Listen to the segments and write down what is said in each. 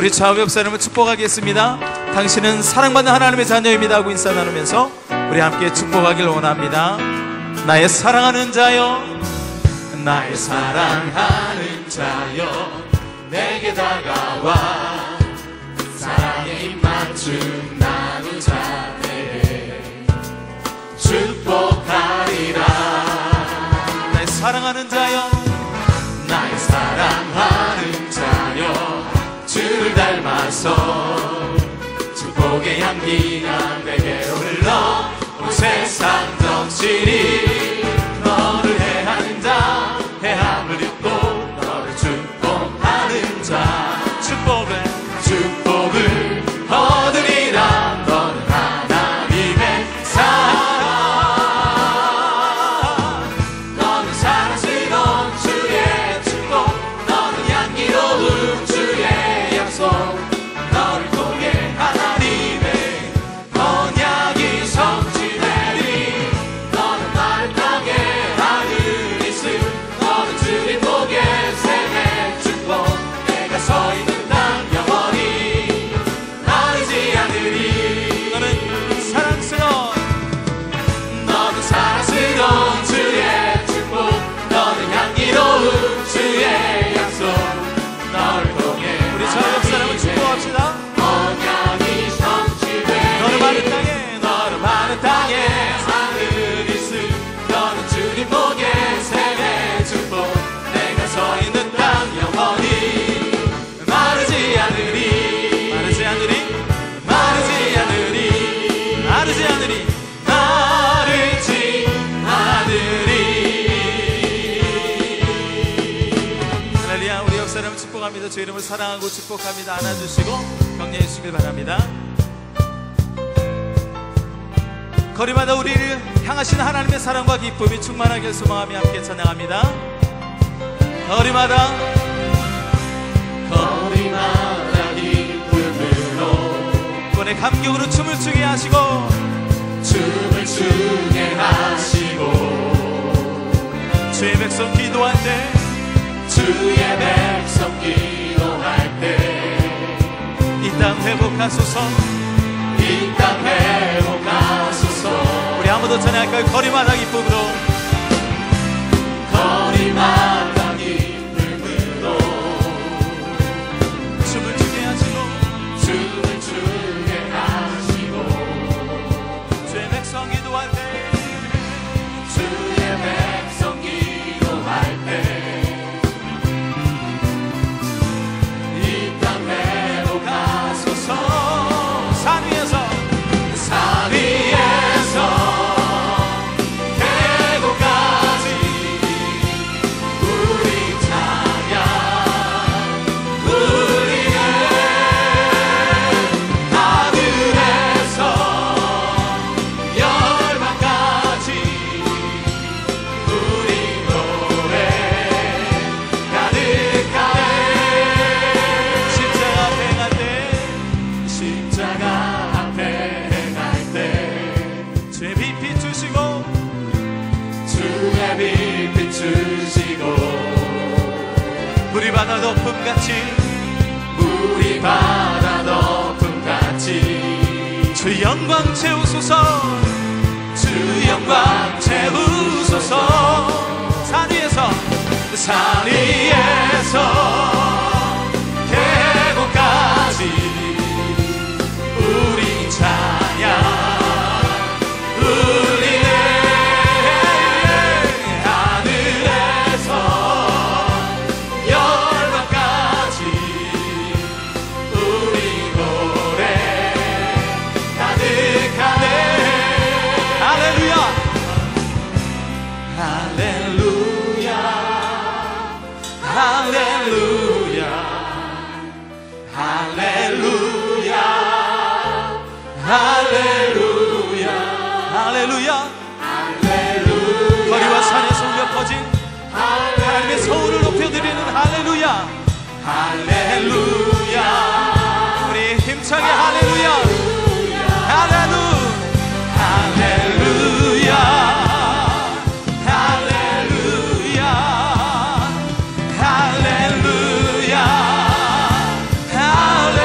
우리 좌우 옆 사람을 축복하겠습니다. 당신은 사랑받는 하나님의 자녀입니다 하고 인사 나누면서 우리 함께 축복하길 원합니다. 나의 사랑하는 자여, 나의 사랑하는 자여, 내게 다가와 사랑의 입맞춤 나눈 자에게 축복하리라. 나의 사랑하는 자여, 나의 사랑하는 자여, 주를 닮아서 축복의 향기가 내게로 흘러 온 세상 넘치리. 너를 해하는 자, 해함을 입고 너를 축복하는 자, 축복을 얻으리라. 너는 하나님의 사랑, 너는 사랑스러운 주의 축복, 너는 향기로운 주의 약속, 너를 통해 하나님의 언약이 성취되리. 너는 마른 땅에 하늘이 있음, 너는 주님 보게 생의 축복, 내가 서 있는 땅 영원히 마르지 않으리. 너는 사랑스러운 주의 축복, 너는 향기로운 주의 약속, 너를 통해 우리 저 옆 사람을 축복합시다. 언약이 성취되리. 너는 마른 땅에 하늘이 있음, 너는 주님 보게 생의 축복, 내가 서 있는 땅 영원히 마르지 않으리. 마르지 않으리. 마르지 않으리. 마르지 않으리. 마르지 않으리. 할렐루야. 우리 옆 사람을 축복합니다. 주 이름을 사랑하고 축복합니다. 안아주시고 격려해 주시길 바랍니다. 거리마다 우리를 향하신 하나님의 사랑과 기쁨이 충만하길 소망하며 함께 찬양합니다. 거리마다 기쁨으로 이번에 감격으로 춤을 추게 하시고, 춤을 추게 하시고, 주의 백성 기도할 때, 주의 백성 기도할 때 이 땅 회복하소서, 이 땅 회복하소서. 우리 아무도 찬양할까요? 거리마다 기쁨으로, 거리마다 기쁨으로 춤을 추게 하시고, 춤을 추게 하시고, 주의 백성 기도할 때, 주의 백성 기도할 때 이 땅 회복하소서. 산 위에서 계곡까지 우리 찬양 울리네. 하늘에서 열방까지 우리 노래 가득하네. 십자가 앞에 행할 때, 십자가 앞에 행할 때 주의 빛 비추시고, 주의 빛 비추시고, 물이 바다 덮음같이, 물이 바다 덮음같이 주 영광 채우소서, 주 영광 채우소서. 산 위에서 계곡까지 우리 찬양 울리네. 하늘에서 열방까지 우리 노래 가득하네. 할렐루야. 할렐루야. 할렐루야. 할렐루야. 할렐루야. 할렐루야. 거리와 산에서 울려 퍼진 하나님의 서울을 높여드리는 할렐루야. 할렐루야. 우리 힘차게 할렐루야. 할렐루야. 할렐루야. 할렐루야. 할렐루야. 할렐루야.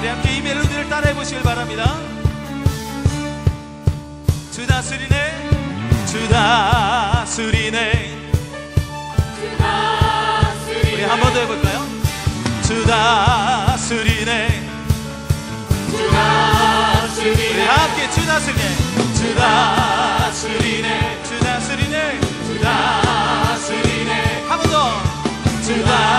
우리 함께 이 멜로디를 따라해 보시길 바랍니다. 주 다스리네, 주 다스리네. 우리 한 번 더 해볼까요? 주 다스리네, 주 다스리네. 우리 함께 주 다스리네, 주 다스리네, 주 다스리네, 주 다스리네. 한 번 더. 주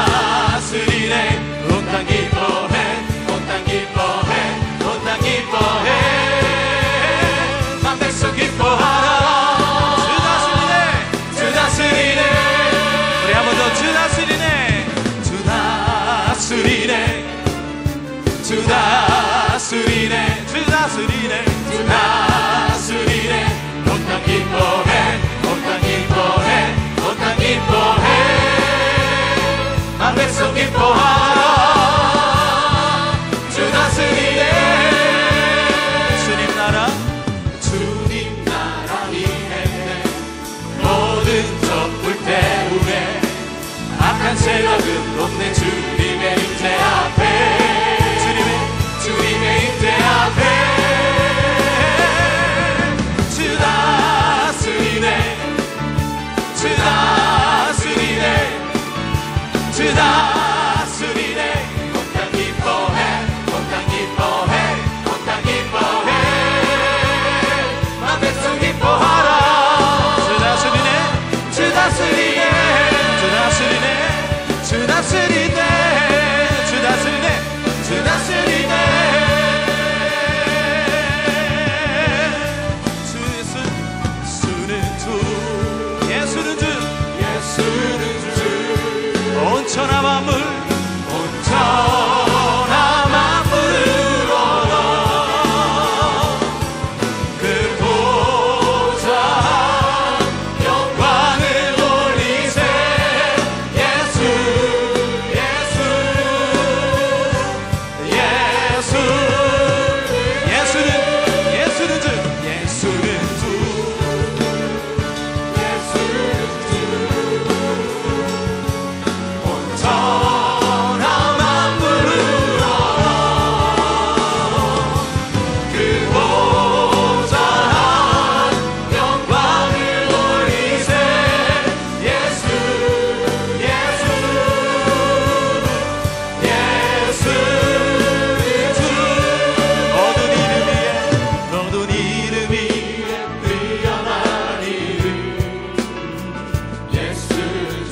다스리네. 온 땅 기뻐해, 온 땅 기뻐해, 온 땅 기뻐해. 만 백성 기뻐하라. 주 다스리네, 주 다스리네. 우리 한 번 더. 주 다스리네, 주 다스리네, 주 다스리네, 주 다스리네, 주 다스리네. 온 땅 기뻐해, 온 땅 기뻐해, 온 땅 기뻐해. 만 백성 기뻐하라. 주 다스리네. 주님 나라, 주님 나라 임했네. 모든 적불 때문에 악한 세력은 높네. 주님의 임재 앞에, 주님의 임재 앞에. 주 다스리네, 주 다스리네, 주 다스리네. 온 땅 기뻐해, 온 땅 기뻐해, 온 땅 기뻐해. 만 백성 기뻐하라. 주 다스리네, 주 다스리네, 주 다스리네, 주 다스리네, 주 다스리네, 주 다스리네. 주 예수, 주는 주, 예수는 주, 예수는 주. 온 천하 만물, 온 천하 만물으로라. 그 보좌 영광을 돌리세. 예수, 예수, 예수. 예수는, 예수는 주, 예수는 주, 예수는 주. 천하 만물으로라. 그 보좌 영광을 돌리세. 예수, 예수, 예수는 주. 모든 이름 위에, 모든 이름 위에 뛰어난 이름. 예수 주,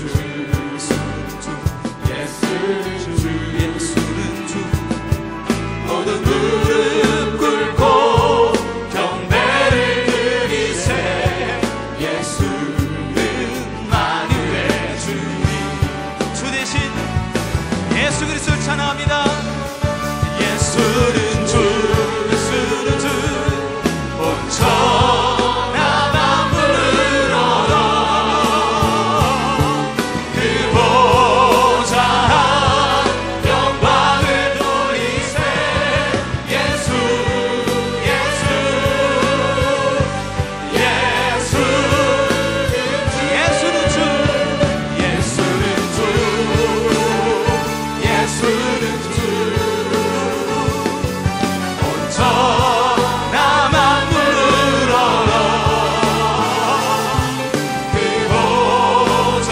예수는 주, 예수는 주. 모든 무릎 꿇고 경배를 드리세. 예수는 만유의 주님. 주 대신 예수 그리스도를 찬양합니다. 예수는 주, 예수는 주. 온 천하 만물으로라. 그 보좌 영광을 돌리세. 예수, 예수, 예수는 주, 예수는 주, 예수는 주. 온 천하 만물으로라. 그 보좌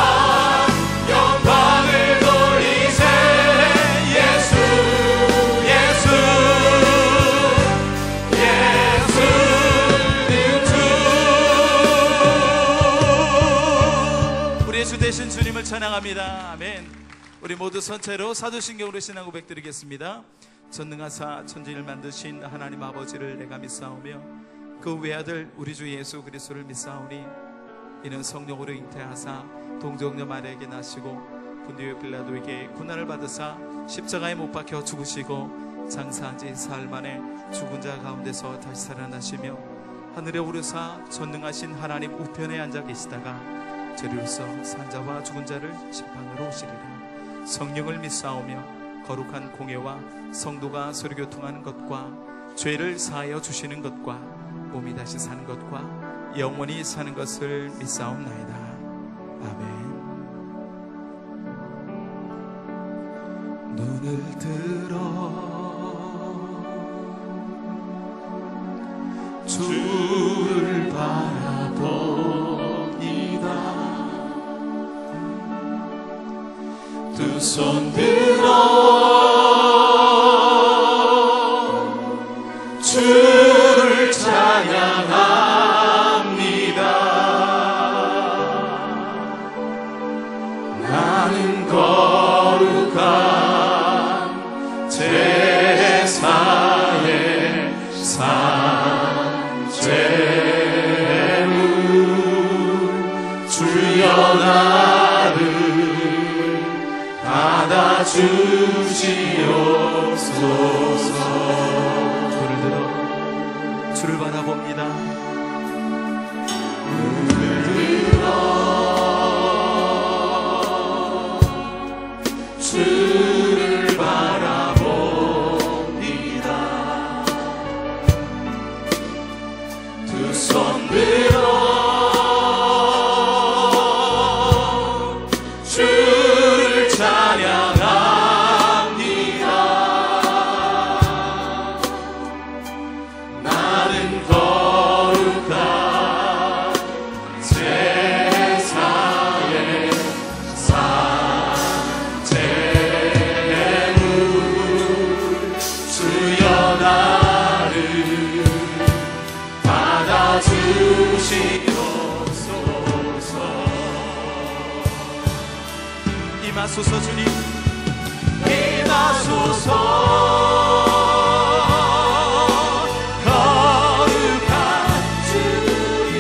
영광을 돌리세. 예수, 예수, 예수는 주. 우리의 주 되신 주님을 찬양합니다. 아멘. 우리 모두 선체로 사도신경으로 신앙 고백 드리겠습니다. 전능하사 천지를 만드신 하나님 아버지를 내가 믿사오며 그 외아들 우리 주 예수 그리스도를 믿사오니 이는 성령으로 잉태하사 동정녀 마리아에게 나시고 본디오 빌라도에게 고난을 받으사 십자가에 못 박혀 죽으시고 장사한 지 사흘 만에 죽은 자 가운데서 다시 살아나시며 하늘에 오르사 전능하신 하나님 우편에 앉아 계시다가 저리로서 산자와 죽은 자를 심판으로 오시리라. 성령을 믿사오며 거룩한 공예와 성도가 서로교통하는 것과 죄를 사하여 주시는 것과 몸이 다시 사는 것과 영원히 사는 것을 믿사옵나이다. 아멘. 눈을 들어 주를 바라봅니다. 두 손 들어 주를 찬양합니다. 나는 거룩한 제사의 산제물 주여 나를 받아주시옵소서. 손을 들어 주를 바라봅니다. 눈을 들어 주를 바라봅니다. 두 손 들어 주를 찬양합니다. 나는 거룩한 제사의 산제물 주여 나를 받아주시옵소서. 임하소서 주님, 임하소서. 거룩한 주님,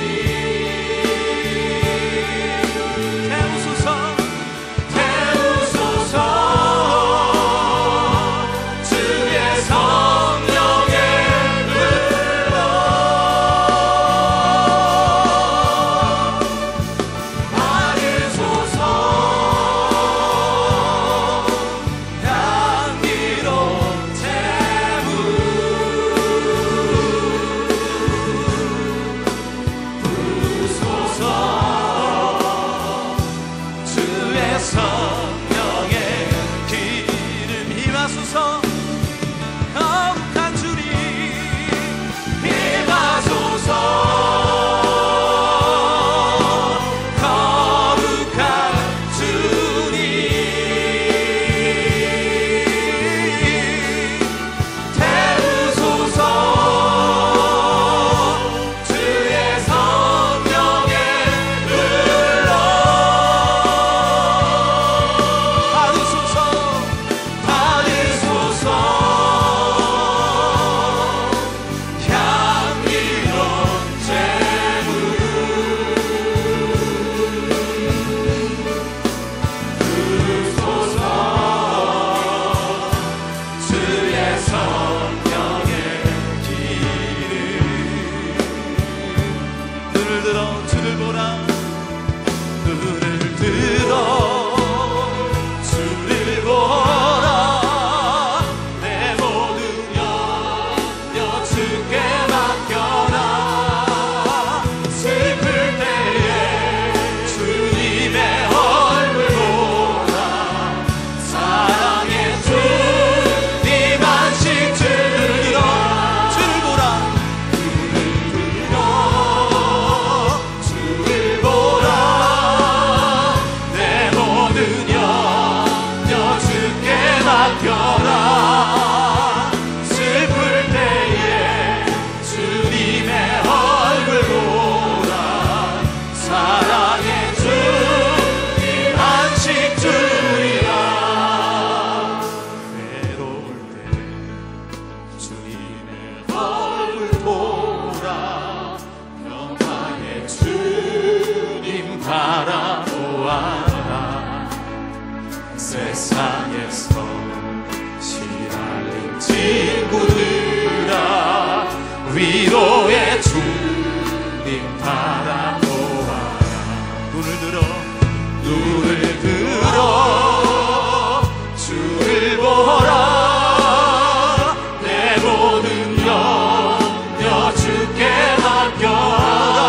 태우소서, 태우소서. 주의 성령의 불러 받으소서. 향기로운 제물 부으소서. 주의 성령의 기름 임하소서. 거룩한 주님, 임하소서. 거룩한 주님, 태우소서. 주의 성령의 불러 받으소서, 받으소서. 향기로운 제물 부으소서. 주의 성령의 기름. 눈을 들어 주를 보라. 눈을 들어 주를 보라. 내 모든 염려 주께 맡겨라. 슬플 때에 주님의 얼굴 보라. 사랑의 주님 안식 주를 들어 주를 보라. 눈을 들어 주를 보라. 내 모든 염려 주께 맡겨라. 슬플 때에 주님의 얼굴 보라. 사랑의 주님 안식 주리라. 외로울 때 주님의 얼굴 보라. 평화의 주님 바라보아라. 세상에서 시달린 친구들아, 위로의 주님 바라보아라. 눈을 들어, 눈을 들어 주를 보라. 내 모든 염려 주께 맡겨라.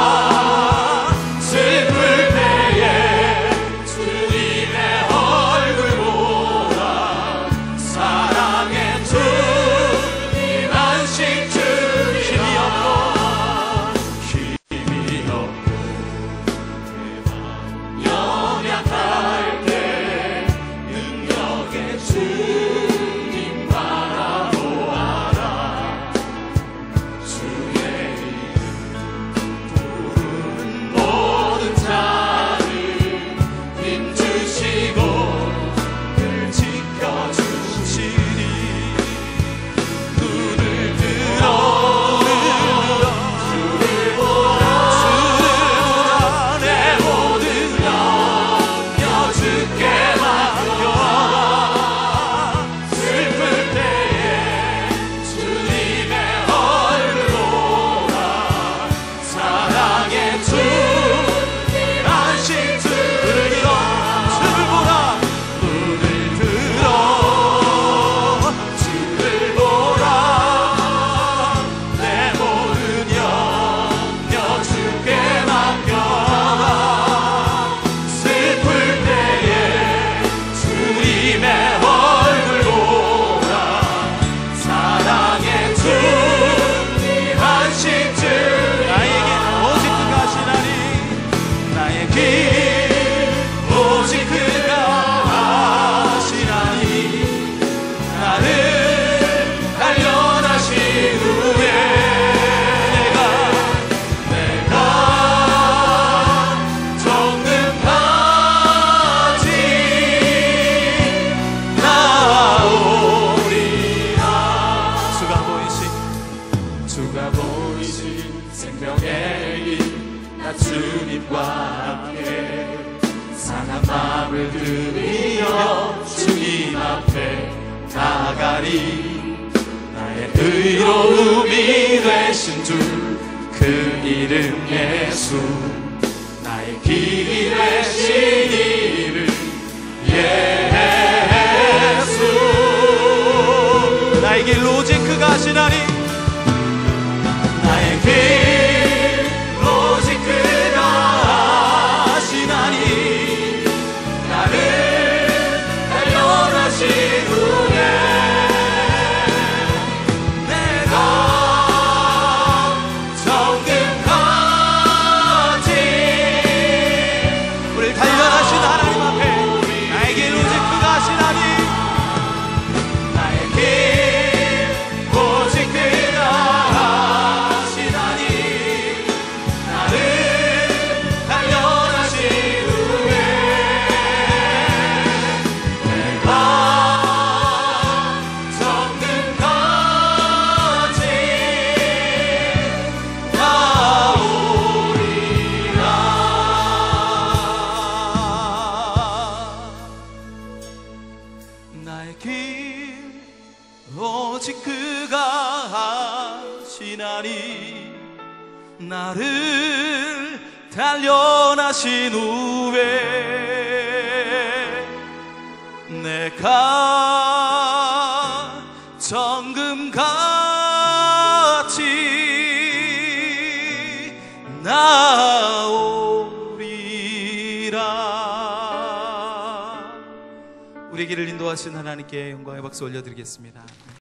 슬플 때에 주님의 얼굴 보라. 사랑의 주님 안식 주님. 힘이 없고 생명의 길 나 주님과 함께 상한 마음을 들이며 주님 앞에 나가리. 나의 의로움이 되신 주 그 이름 예수, 나의 길이 되신 이름 예수. 나의 길 오직 그가 하시나니, 나의 길 오직 그가 하시나니, 나를 달려가신 후에 내가 정금같이 우리를 달려가신 하나님 앞에 나의 길 오직 그가 하시나니, 나의 길 오직 그가 하시나니, 나를 달려가신 후에 내가 정금같이 나오리라. 나의 길 오직 그가 하시나니, 나를 단련하신 후에 내가 정금같이 나오리라. 우리 길을 인도하신 하나님께 영광의 박수 올려드리겠습니다.